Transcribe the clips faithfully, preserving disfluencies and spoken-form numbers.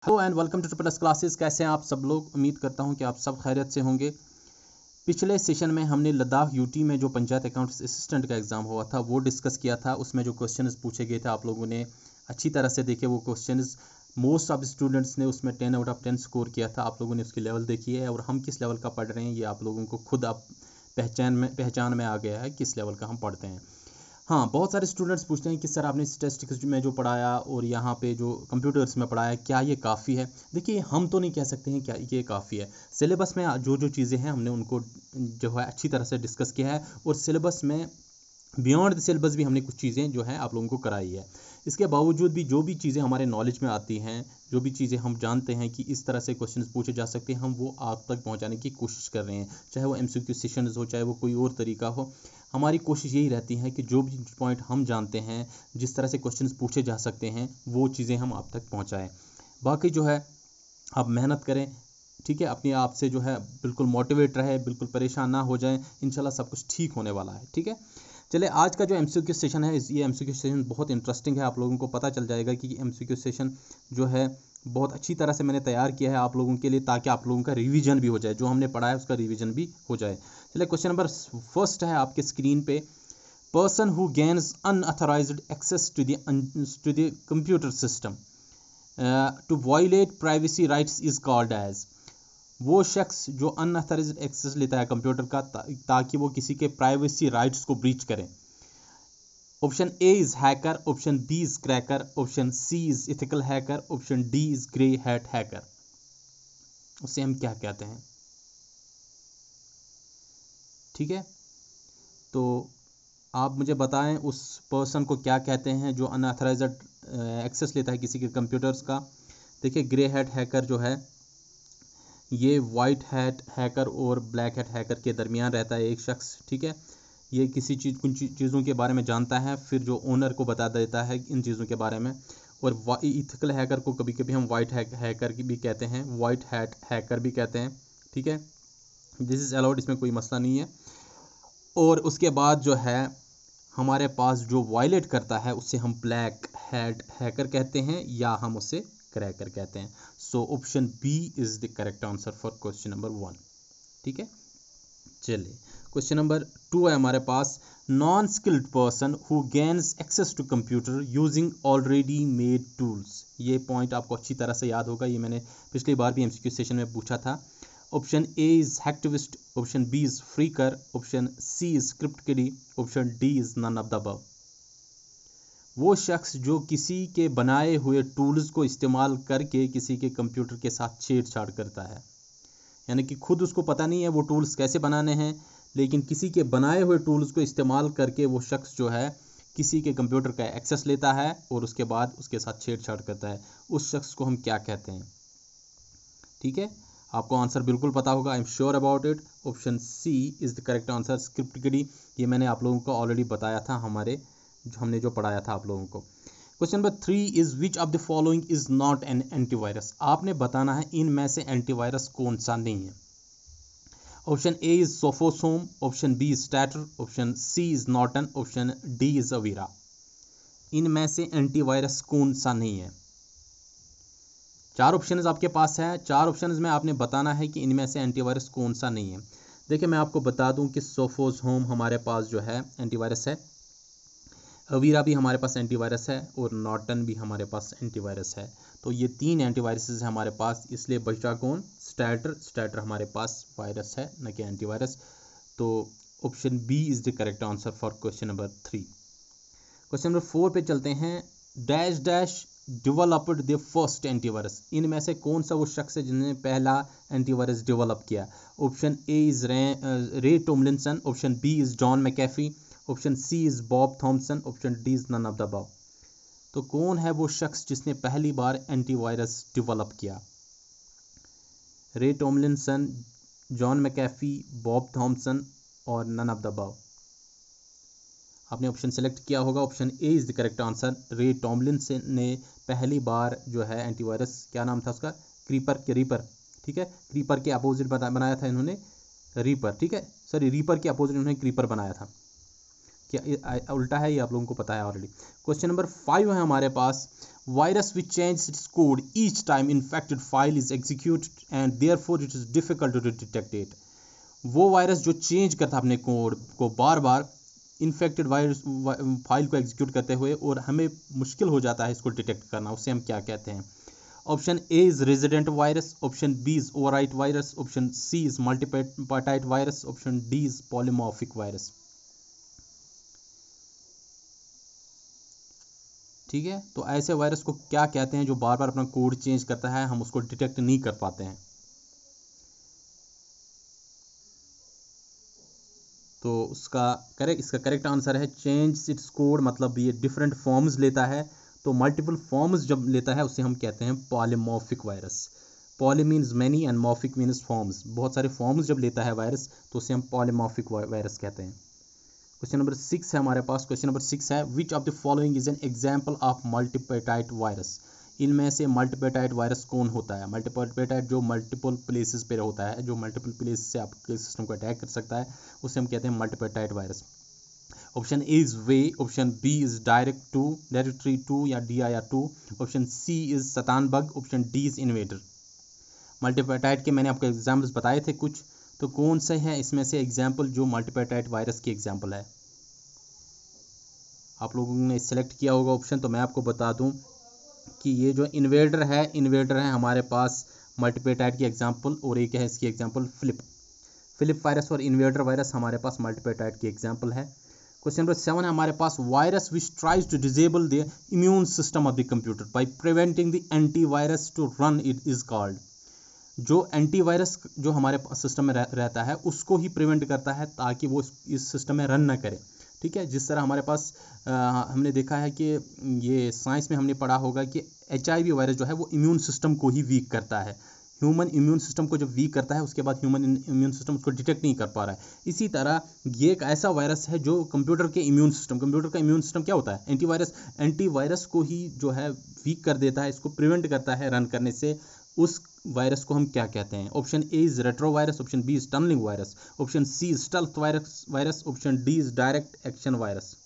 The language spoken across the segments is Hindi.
Hello and welcome to plus classes. कैसे हैं आप सब लोग? उम्मीद करता हूं कि आप सब खैरियत से होंगे। पिछले सेशन में हमने लद्दाख यूटी में जो पंचायत अकाउंट्स असिस्टेंट का एग्ज़ाम हुआ था वो डिस्कस किया था। उसमें जो क्वेश्चंस पूछे गए थे आप लोगों ने अच्छी तरह से देखे वो क्वेश्चंस। मोस्ट ऑफ स्टूडेंट्स ने उसमें ten out of ten score किया था। आप लोगों ने उसकी लेवल देखी है और हम किस लेवल का पढ़ रहे हैं ये आप लोगों को खुद आप पहचान में पहचान में आ गया है किस लेवल का हम पढ़ते हैं। हाँ, बहुत सारे स्टूडेंट्स पूछते हैं कि सर आपने स्टैटिस्टिक्स में जो पढ़ाया और यहाँ पे जो कंप्यूटर्स में पढ़ाया क्या ये काफ़ी है? देखिए, हम तो नहीं कह सकते हैं क्या ये काफ़ी है। सिलेबस में जो जो चीज़ें हैं हमने उनको जो है अच्छी तरह से डिस्कस किया है और सिलेबस में बियॉन्ड द सिलेबस भी हमने कुछ चीज़ें जो हैं आप लोगों को कराई है। इसके बावजूद भी जो भी चीज़ें हमारे नॉलेज में आती हैं, जो भी चीज़ें हम जानते हैं कि इस तरह से क्वेश्चंस पूछे जा सकते हैं, हम वो आप तक पहुंचाने की कोशिश कर रहे हैं। चाहे वो एमसीक्यू सेशंस हो, चाहे वो कोई और तरीका हो, हमारी कोशिश यही रहती है कि जो भी पॉइंट हम जानते हैं, जिस तरह से क्वेश्चंस पूछे जा सकते हैं, वो चीज़ें हम आप तक पहुँचाएँ। बाकी जो है आप मेहनत करें, ठीक है, अपने आप से जो है बिल्कुल मोटिवेट रहे, बिल्कुल परेशान ना हो जाएं। इंशाल्लाह सब कुछ ठीक होने वाला है। ठीक है, चलिए आज का जो एमसीक्यू सेशन है, ये एमसीक्यू सेशन बहुत इंटरेस्टिंग है। आप लोगों को पता चल जाएगा कि एमसीक्यू सेशन जो है बहुत अच्छी तरह से मैंने तैयार किया है आप लोगों के लिए, ताकि आप लोगों का रिवीजन भी हो जाए, जो हमने पढ़ा है उसका रिवीजन भी हो जाए। चलिए, क्वेश्चन नंबर फर्स्ट है आपके स्क्रीन पे। Person who gains unauthorized access to the to the computer system to violate privacy rights is called as. वो शख्स जो अनऑथराइज्ड एक्सेस लेता है कंप्यूटर का ता, ताकि वो किसी के प्राइवेसी राइट्स को ब्रीच करें। Option A is hacker, option B is cracker, option C is ethical hacker, option D is grey hat hacker. उसे हम क्या कहते हैं? ठीक है, तो आप मुझे बताएं उस पर्सन को क्या कहते हैं जो अनऑथराइज्ड एक्सेस लेता है किसी के कंप्यूटर्स का। देखिए, ग्रे हैट हैकर जो है ये वाइट हैट हैकर और ब्लैक हैट हैकर के दरमियान रहता है एक शख्स। ठीक है, ये किसी चीज़ कुछ चीज़ों के बारे में जानता है, फिर जो ओनर को बता देता है इन चीज़ों के बारे में। और इथिकल हैकर को कभी कभी हम वाइट हैकर भी कहते हैं, वाइट हैट हैकर भी कहते हैं। ठीक है, दिस इज़ अलाउड, इसमें कोई मसला नहीं है। और उसके बाद जो है हमारे पास जो वायलेट करता है उसे हम ब्लैक हैट हैकर कहते हैं या हम उसे क्रैकर कहते हैं। So option B is the correct answer for question number one. ठीक है, चलिए क्वेश्चन नंबर टू है हमारे पास। Non skilled person who gains access to computer using already made tools. ये पॉइंट आपको अच्छी तरह से याद होगा, ये मैंने पिछली बार भी एमसीक्यू सेशन में पूछा था। Option A is hacktivist, option B is phreaker, option C is script kiddie, option D is none of the above. वो शख्स जो किसी के बनाए हुए टूल्स को इस्तेमाल करके किसी के कंप्यूटर के साथ छेड़छाड़ करता है, यानी कि खुद उसको पता नहीं है वो टूल्स कैसे बनाने हैं, लेकिन किसी के बनाए हुए टूल्स को इस्तेमाल करके वो शख्स जो है किसी के कंप्यूटर का एक्सेस लेता है और उसके बाद उसके साथ छेड़छाड़ करता है। उस शख्स को हम क्या कहते हैं? ठीक है, आपको आंसर बिल्कुल पता होगा, I am sure about it. Option C is the correct answer, script kiddie. ये मैंने आप लोगों को ऑलरेडी बताया था, हमारे जो हमने जो पढ़ाया था आप लोगों को। Question number three is which of the following is not an antivirus. आपने बताना है इनमें से एंटीवायरस कौन सा नहीं है। Option A is Sophos, option B is stater, option C is Norton, option D is Avira. इनमें से एंटीवायरस कौन सा नहीं है? चार ऑप्शंस आपके पास है, चार ऑप्शंस में आपने बताना है कि इनमें से एंटीवायरस कौन सा नहीं है। देखिए, मैं आपको बता दूं कि सोफोसोम हमारे पास जो है एंटीवायरस है, अवीरा भी हमारे पास एंटीवायरस है और नॉर्टन भी हमारे पास एंटीवायरस है। तो ये तीन एंटीवायरसेस हैं हमारे पास, इसलिए बचा कौन? स्टैटर। स्टैटर हमारे पास वायरस है, न कि एंटीवायरस। तो option B is the correct answer for question number three. Question number four पे चलते हैं। Dash dash developed the first antivirus. इनमें से कौन सा वो शख्स है जिन्होंने पहला एंटीवायरस डेवलप किया? Option A is Ray Tomlinson, option B is John McAfee, option C is Bob Thomson, option D is none of the above. तो कौन है वो शख्स जिसने पहली बार एंटीवायरस डेवलप किया? Ray Tomlinson, John McAfee, Bob Thomson और नन ऑफ द अबव। आपने ऑप्शन सेलेक्ट किया होगा, option A is the correct answer. Ray Tomlinson ने पहली बार जो है एंटीवायरस, क्या नाम था उसका? क्रीपर के रीपर। ठीक है, क्रीपर के अपोजिट बनाया था इन्होंने रीपर। ठीक है, सॉरी, रीपर के अपोजिट इन्होंने क्रीपर बनाया था। क्या उल्टा है? ये आप लोगों को पता है ऑलरेडी। क्वेश्चन नंबर फाइव है हमारे पास। Virus which changes its code each time infected file is executed and therefore it is difficult to detect it. वो वायरस जो चेंज करता है अपने कोड को बार बार इन्फेक्टेड वायरस फाइल को एग्जीक्यूट करते हुए, और हमें मुश्किल हो जाता है इसको डिटेक्ट करना, उसे हम क्या कहते हैं? Option A is resident virus, option B is overwrite virus, option C is multipartite virus, option D is polymorphic virus. ठीक है, तो ऐसे वायरस को क्या कहते हैं जो बार बार अपना कोड चेंज करता है, हम उसको डिटेक्ट नहीं कर पाते हैं। तो उसका करेक्ट इसका करेक्ट आंसर है चेंज इट्स कोड, मतलब ये डिफरेंट फॉर्म्स लेता है। तो मल्टीपल फॉर्म्स जब लेता है उसे हम कहते हैं polymorphic virus. Poly means many and morphic means forms, बहुत सारे फॉर्म्स जब लेता है वायरस तो उसे हम पॉलीमॉर्फिक वायरस कहते हैं। क्वेश्चन नंबर सिक्स है हमारे पास। क्वेश्चन नंबर सिक्स है which of the following is an example of multipartite virus. इनमें से मल्टीपेटाइट वायरस कौन होता है? मल्टीपेटाइट जो मल्टीपल प्लेसेस पे होता है, जो मल्टीपल प्लेस से आपके सिस्टम को अटैक कर सकता है, उसे हम कहते हैं multipartite virus. Option A is way, option B is direct to directory two या D I R two, option C is Satan bug, option D is invader. Multipartite के मैंने आपको एग्जाम्पल्स बताए थे कुछ, तो कौन से हैं इसमें से एग्जाम्पल जो मल्टीपेटाइट वायरस की एग्जाम्पल है? आप लोगों ने सेलेक्ट किया होगा ऑप्शन, तो मैं आपको बता दूं कि ये जो इन्वेडर है, इन्वेडर है हमारे पास मल्टीपेटाइट की एग्जाम्पल, और एक है इसकी एग्जाम्पल फिलिप फिलिप वायरस और इन्वेडर वायरस हमारे पास मल्टीपेटाइट की एग्जाम्पल है। क्वेश्चन नंबर सेवन है हमारे पास virus which tries to disable the immune system of the computer by preventing the antivirus to run it is called. जो एंटीवायरस जो हमारे सिस्टम में रह, रहता है उसको ही प्रिवेंट करता है ताकि वो इस सिस्टम में रन ना करे। ठीक है, जिस तरह हमारे पास आ, हमने देखा है कि ये साइंस में हमने पढ़ा होगा कि एच आई वी वायरस जो है वो इम्यून सिस्टम को ही वीक करता है। ह्यूमन इम्यून सिस्टम को जब वीक करता है उसके बाद ह्यूमन इम्यून सिस्टम उसको डिटेक्ट नहीं कर पा रहा है। इसी तरह ये एक ऐसा वायरस है जो कंप्यूटर के इम्यून सिस्टम कंप्यूटर का इम्यून सिस्टम क्या होता है? एंटीवायरस एंटीवायरस को ही जो है वीक कर देता है, इसको प्रिवेंट करता है रन करने से। उस वायरस को हम क्या कहते हैं? Option A is retro virus, option B is tunneling virus, option C is stealth virus virus option D is direct action virus.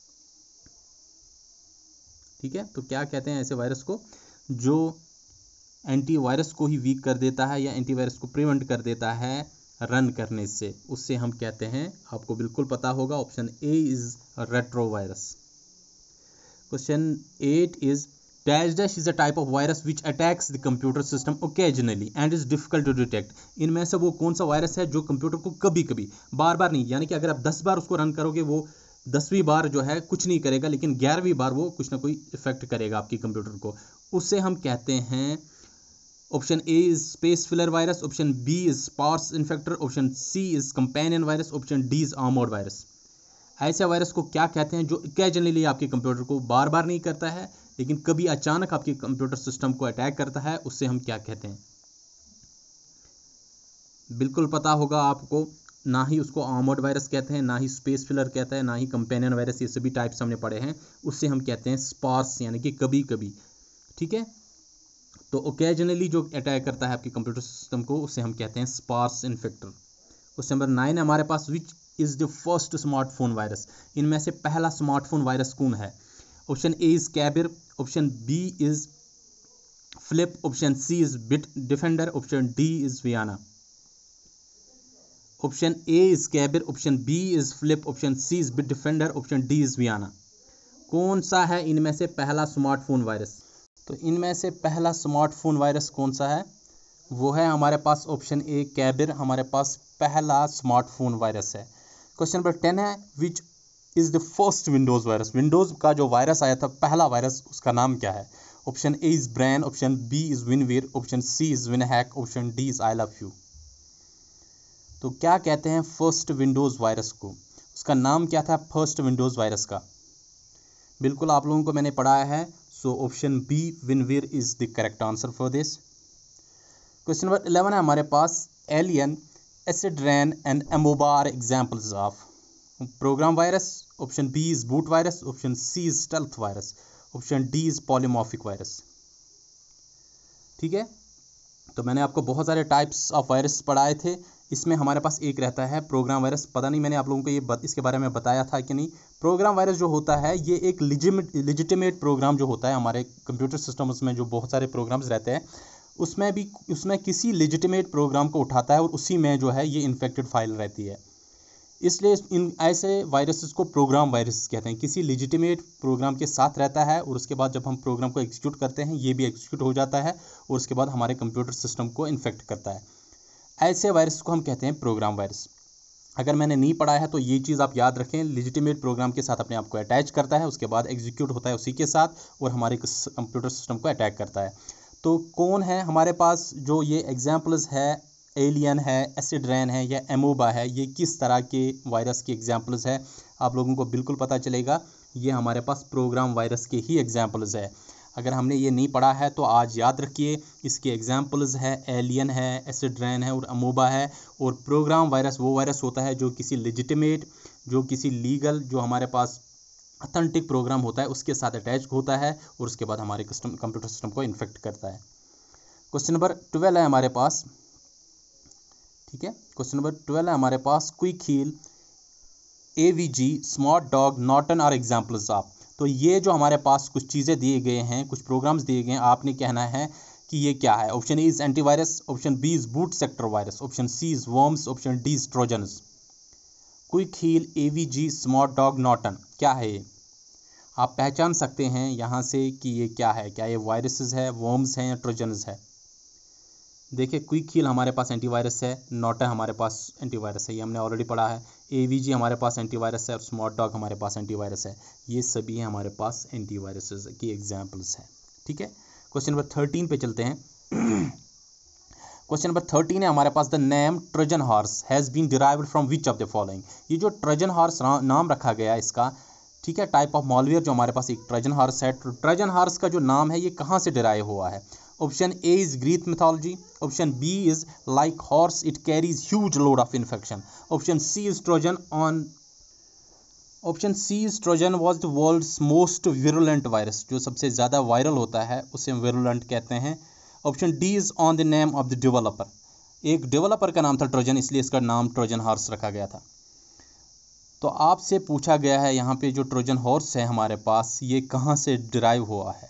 ठीक है, तो क्या कहते हैं ऐसे वायरस को जो एंटीवायरस को ही वीक कर देता है या एंटीवायरस को प्रिवेंट कर देता है रन करने से, उससे हम कहते हैं, आपको बिल्कुल पता होगा, option A is retro virus. Question eight is dash dash is a type of virus which attacks the computer system occasionally and is difficult to detect. इनमें से वो कौन सा वायरस है जो कंप्यूटर को कभी कभी, बार बार नहीं, यानी कि अगर आप दस बार उसको रन करोगे वो दसवीं बार जो है कुछ नहीं करेगा, लेकिन ग्यारहवीं बार वो कुछ ना कोई इफेक्ट करेगा आपकी कंप्यूटर को, उससे हम कहते हैं। Option A is space filler virus, option B is sparse infector, option C is companion virus, option D is armoured virus. ऐसे वायरस को क्या कहते हैं जो ओकेजनली आपके कंप्यूटर को बार बार नहीं करता है लेकिन कभी अचानक आपके कंप्यूटर सिस्टम को अटैक करता है, उससे हम क्या कहते हैं? बिल्कुल पता होगा आपको, ना ही उसको आर्मर्ड वायरस कहते हैं, ना ही स्पेस फिलर कहता है, ना ही कंपेनियन वायरस, ये सभी टाइप्स हमने पढ़े हैं। उससे हम कहते हैं स्पार्स, यानी कि कभी कभी। ठीक है, तो ओकेजनली जो अटैक करता है आपके कंप्यूटर सिस्टम को उसे हम कहते हैं sparse infector. Question number nine है हमारे पास which is the first smartphone virus. इनमें से पहला स्मार्टफोन वायरस कौन है? Option A is Cabir, option B is flip, option C is Bitdefender, option D is Vienna. Option A is Cabir, option B is flip, option C is Bitdefender, option D is Vienna. कौन सा है इनमें से पहला स्मार्टफोन वायरस? तो इनमें से पहला स्मार्टफोन वायरस कौन सा है? वो है हमारे पास ऑप्शन ए कैबिर, हमारे पास पहला स्मार्टफोन वायरस है। क्वेश्चन नंबर टेन है which is the first Windows virus. Windows का जो वायरस आया था पहला वायरस, उसका नाम क्या है? Option A is Brain, option B is Winware, option C is Winhack, option D is I love you. तो क्या कहते हैं फर्स्ट विंडोज वायरस को? उसका नाम क्या था फर्स्ट विंडोज वायरस का? बिल्कुल आप लोगों को मैंने पढ़ाया है, सो ऑप्शन बी विनवेयर is the correct answer for this. Question number eleven है हमारे पास एलियन, एसिड्रैन एंड एमोबार examples of program virus. Option B is boot virus, option C is stealth virus, option D is polymorphic virus. ठीक है, तो मैंने आपको बहुत सारे टाइप्स ऑफ वायरस पढ़ाए थे, इसमें हमारे पास एक रहता है प्रोग्राम वायरस। पता नहीं मैंने आप लोगों को ये बत, इसके बारे में बताया था कि नहीं। प्रोग्राम वायरस जो होता है ये एक लिजिमिट लिजिटिमेट प्रोग्राम जो होता है हमारे कंप्यूटर सिस्टम्स में, जो बहुत सारे प्रोग्राम्स रहते हैं उसमें भी उसमें किसी लेजिटिमेट प्रोग्राम को उठाता है और उसी में जो है ये इन्फेक्टेड फाइल रहती है। इसलिए इन ऐसे वायरसेस को प्रोग्राम वायरस कहते हैं। किसी लेजिटिमेट प्रोग्राम के साथ रहता है और उसके बाद जब हम प्रोग्राम को एग्जीक्यूट करते हैं ये भी एग्जीक्यूट हो जाता है और उसके बाद हमारे कंप्यूटर सिस्टम को इन्फेक्ट करता है। ऐसे वायरस को हम कहते हैं प्रोग्राम वायरस। अगर मैंने नहीं पढ़ा है तो ये चीज़ आप याद रखें, लेजिटिमेट प्रोग्राम के साथ अपने आप को अटैच करता है, उसके बाद एग्जीक्यूट होता है उसी के साथ और हमारे कंप्यूटर सिस्टम को अटैक करता है। तो कौन है हमारे पास जो ये एग्जाम्पल्स है, एलियन है, एसिड रेन है या एमोबा है, ये किस तरह के वायरस की एग्जाम्पल्स है आप लोगों को बिल्कुल पता चलेगा। ये हमारे पास प्रोग्राम वायरस के ही एग्जाम्पल्स है। अगर हमने ये नहीं पढ़ा है तो आज याद रखिए, इसके एग्जाम्पल्स है एलियन है, एसिड रेन है और अमोबा है। और प्रोग्राम वायरस वो वायरस होता है जो किसी लेजिटिमेट, जो किसी लीगल, जो हमारे पास ऑथेंटिक प्रोग्राम होता है उसके साथ अटैच होता है और उसके बाद हमारे कस्टम कंप्यूटर सिस्टम को इन्फेक्ट करता है। क्वेश्चन नंबर ट्वेल्व है हमारे पास, ठीक है। क्वेश्चन नंबर ट्वेल्व है हमारे पास, Quick Heal, AVG, Smart Dog, Norton are examples of. तो ये जो हमारे पास कुछ चीज़ें दिए गए हैं, कुछ प्रोग्राम्स दिए गए हैं, आपने कहना है कि ये क्या है। Option A is antivirus, option B is boot sector virus, option C is worms, option D is Trojans. Quick Heal, AVG, Smart Dog, Norton, क्या है ये? आप पहचान सकते हैं यहाँ से कि ये क्या है। क्या ये वायरसेस है, वर्म्स हैं या ट्रोजन्स है? देखिए, क्विक हील हमारे पास एंटीवायरस है, नॉर्टन हमारे पास एंटीवायरस है, ये हमने ऑलरेडी पढ़ा है। एवीजी हमारे पास एंटीवायरस है और स्मार्ट डॉग हमारे पास एंटीवायरस है। ये सभी हमारे पास एंटीवायरसेस की एग्जाम्पल्स हैं, ठीक है। क्वेश्चन नंबर थर्टीन पे चलते हैं। क्वेश्चन नंबर थर्टीन है हमारे पास, the name Trojan horse has been derived from which of the following. ये जो ट्रोजन हॉर्स नाम रखा गया इसका, ठीक है, टाइप ऑफ मॉलवेयर जो हमारे पास एक ट्रोजन हॉर्स है, ट्रोजन हॉर्स का जो नाम है ये कहाँ से डिराइव हुआ है? Option A is Greek mythology, option B is like horse it carries huge load of infection, option C is Trojan on option C is Trojan was the world's most virulent virus. जो सबसे ज़्यादा वायरल होता है उसे हम विरुलेंट कहते हैं। Option D is on the name of the developer. एक डेवलपर का नाम था ट्रोजन, इसलिए इसका नाम ट्रोजन हॉर्स रखा गया था। तो आपसे पूछा गया है यहाँ पे जो ट्रोजन हॉर्स है हमारे पास, ये कहाँ से डिराइव हुआ है,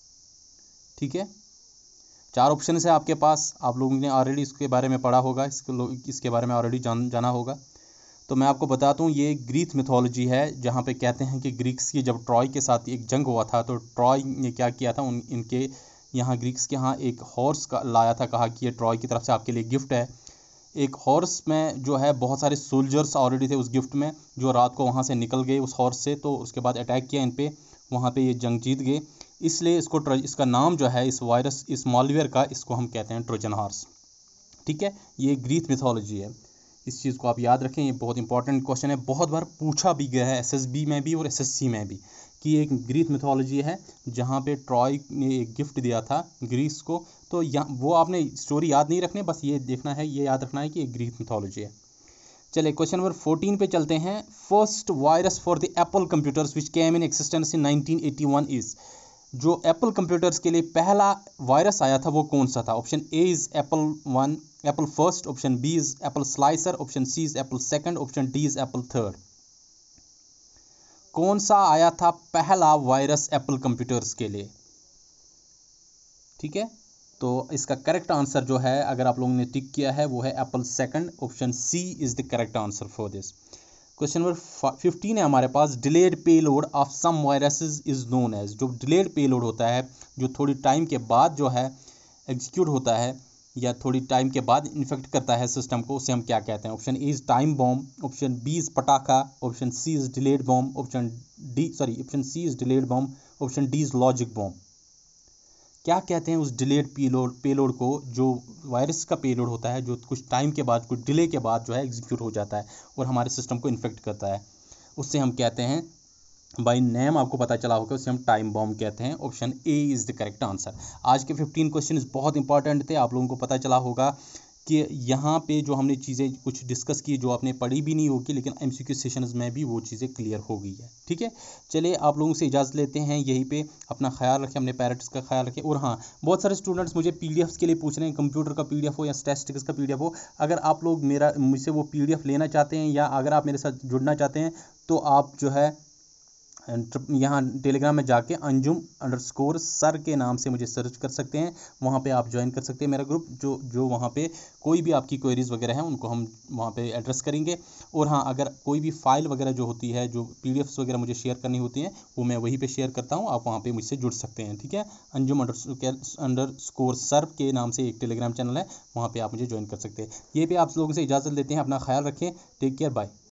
ठीक है। चार ऑप्शन है आपके पास, आप लोगों ने ऑलरेडी इसके बारे में पढ़ा होगा, इसके इसके बारे में ऑलरेडी जान जाना होगा। तो मैं आपको बताता हूँ, ये ग्रीक मिथोलॉजी है, जहाँ पे कहते हैं कि ग्रीक्स की जब ट्रॉय के साथ एक जंग हुआ था तो ट्रॉय ने क्या किया था, उन इनके यहाँ ग्रीक्स के यहाँ एक हॉर्स का लाया था, कहा कि ये ट्रॉय की तरफ से आपके लिए गिफ्ट है। एक हॉर्स में जो है बहुत सारे सोल्जर्स ऑलरेडी थे उस गिफ्ट में, जो रात को वहाँ से निकल गए उस हॉर्स से, तो उसके बाद अटैक किया इन पे, वहाँ पे ये जंग जीत गए। इसलिए इसको इसका नाम जो है इस वायरस, इस मॉलवेयर का, इसको हम कहते हैं ट्रोजन हॉर्स, ठीक है। ये ग्रीक मिथोलॉजी है, इस चीज़ को आप याद रखें, ये बहुत इंपॉर्टेंट क्वेश्चन है, बहुत बार पूछा भी गया है एसएसबी में भी और एसएससी में भी, कि एक ग्रीक मिथोलॉजी है जहाँ पे ट्रॉय ने एक गिफ्ट दिया था ग्रीस को। तो यहाँ वो आपने स्टोरी याद नहीं रखनी, बस ये देखना है, ये याद रखना है कि एक ग्रीक मिथोलॉजी है। चलिए क्वेश्चन नंबर फोर्टीन पे चलते हैं। First virus for the Apple computers which came in existence in nineteen eighty one is. जो एप्पल कंप्यूटर्स के लिए पहला वायरस आया था वो कौन सा था? Option A is Apple one Apple first, option B is Apple slicer, option C is Apple second, option D is Apple third. कौन सा आया था पहला वायरस एप्पल कंप्यूटर्स के लिए, ठीक है। तो इसका करेक्ट आंसर जो है, अगर आप लोगों ने टिक किया है, वो है Apple second, option C is the correct answer for this. Question number fifteen है हमारे पास, delayed payload of some viruses is known as. जो डिलेड पेलोड होता है, जो थोड़ी टाइम के बाद जो है एग्जीक्यूट होता है या थोड़ी टाइम के बाद इन्फेक्ट करता है सिस्टम को, उसे हम क्या कहते हैं? Option A is time bomb, option B is पटाखा, option C is delayed bomb, option D sorry option C is delayed bomb, option D is logic bomb. क्या कहते हैं उस डिलेड पेलोड पेलोड को, जो वायरस का पेलोड होता है, जो कुछ टाइम के बाद, कुछ डिले के बाद जो है एग्जीक्यूट हो जाता है और हमारे सिस्टम को इन्फेक्ट करता है, उससे हम कहते हैं, बाय नेम आपको पता चला होगा, उसे हम टाइम बॉम्ब कहते हैं। Option A is the correct answer. आज के फिफ्टीन क्वेश्चन बहुत इंपॉर्टेंट थे, आप लोगों को पता चला होगा कि यहाँ पे जो हमने चीज़ें कुछ डिस्कस की जो आपने पढ़ी भी नहीं होगी, लेकिन एमसीक्यू सेशंस में भी वो चीज़ें क्लियर हो गई है। ठीक है, चलिए आप लोगों से इजाज़त लेते हैं यहीं पे। अपना ख्याल रखें, अपने पेरेंट्स का ख्याल रखें। और हाँ, बहुत सारे स्टूडेंट्स मुझे पीडीएफ्स के लिए पूछ रहे हैं, कंप्यूटर का पीडीएफ हो या स्टैटिस्टिक्स का पीडीएफ हो। अगर आप लोग मेरा मुझसे वो पीडीएफ लेना चाहते हैं या अगर आप मेरे साथ जुड़ना चाहते हैं तो आप जो है यहाँ टेलीग्राम में जाके अंजुम अंडरस्कोर सर के नाम से मुझे सर्च कर सकते हैं। वहाँ पे आप ज्वाइन कर सकते हैं मेरा ग्रुप, जो जो वहाँ पे कोई भी आपकी क्वेरीज़ वगैरह हैं उनको हम वहाँ पे एड्रेस करेंगे। और हाँ, अगर कोई भी फाइल वगैरह जो होती है, जो पीडीएफ्स वगैरह मुझे शेयर करनी होती हैं, वो मैं वहीं पे शेयर करता हूँ, आप वहाँ पे मुझसे जुड़ सकते हैं। ठीक है, अंजुम अंडरस्कोर सर के नाम से एक टेलीग्राम चैनल है, वहाँ पर आप मुझे ज्वाइन कर सकते हैं। ये पे आप लोगों से इजाज़त लेते हैं। अपना ख्याल रखें, टेक केयर, बाय।